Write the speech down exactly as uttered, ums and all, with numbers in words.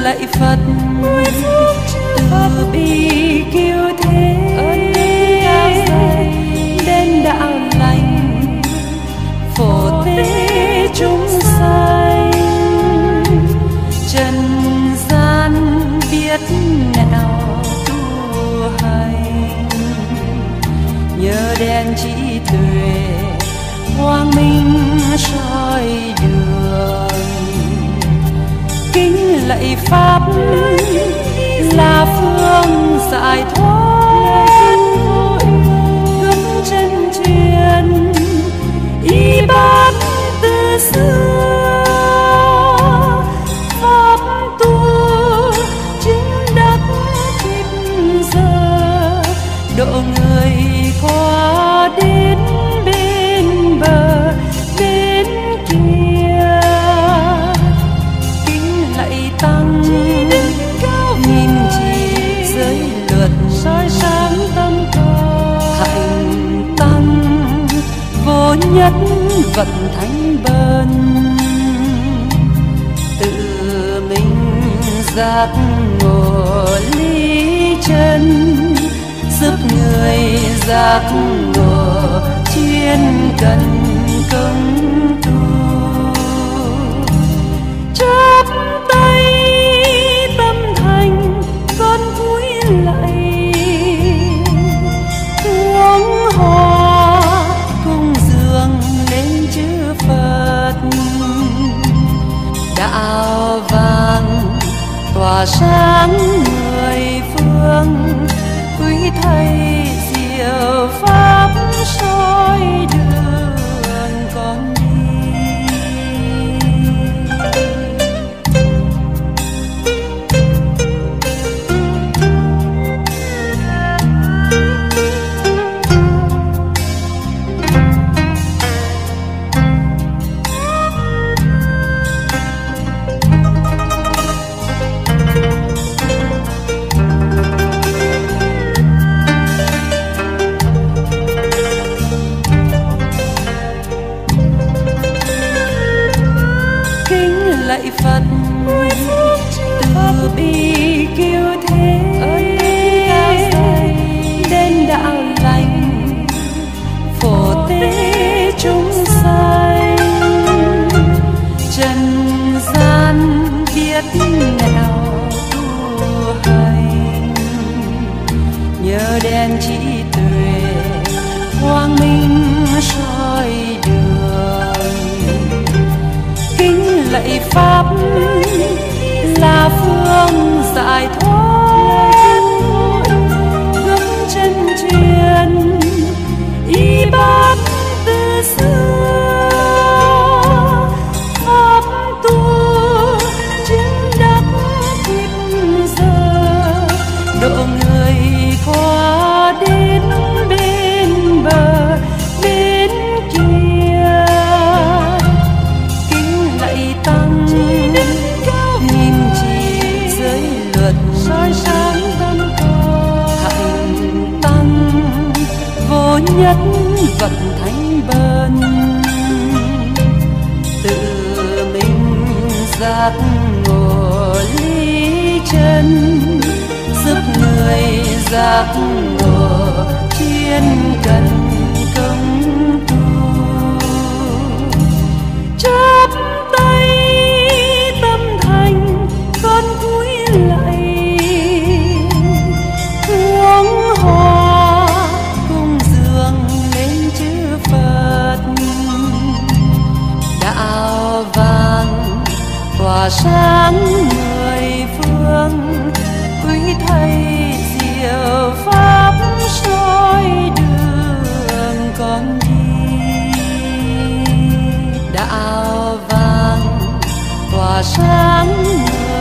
lạy Phật từ bi cứu thế đến đạo lành phổ tế chúng sanh. Trần gian biết nẻo tu hành, nhờ đèn trí tuệ quang minh soi đường. Kính lạy Pháp là phương giải thoát, gấm chân truyền y bát từ xưa. Pháp tu chứng đắc kiếp giờ, độ người qua đến bên bờ bên kia. Kính lạy Tăng nghìn trì giới luật soi sáng tâm con. Hạnh Tăng vô nhất vận thánh bần, tự mình giác ngộ lý chân, giúp người giác ngộ chuyên cần công tu. Chắp tay tâm thành con cúi lạy, hướng hoa cung dường lên chư Phật. Đạo vàng tỏa sáng mười phương, quý thầy diệu pháp soi đường con đi. Lạy Phật từ bi cứu thế đến đạo lành phổ tế chúng sanh. Trần gian biết nẻo tu hành, nhờ đèn trí tuệ quang minh soi đường. Kính lạy Pháp là phương giải thoát, gấm chân truyền y bát từ xưa. Pháp tu chứng đắc kiếp giờ, độ người qua đến bên bờ bên kia. Kính lạy Tăng nghìn trì giới luật soi sáng tâm con. Hạnh Tăng vô nhất vận thánh bần, tự mình giác ngộ lý chân, giúp người giác ngộ chuyên cần công tu. Chắp tay tâm thành con cúi lạy, hướng hoa cung dường lên chư Phật. Đạo vàng tỏa sáng mười phương, quý thầy diệu pháp soi đường con đi. Đạo vàng tỏa sáng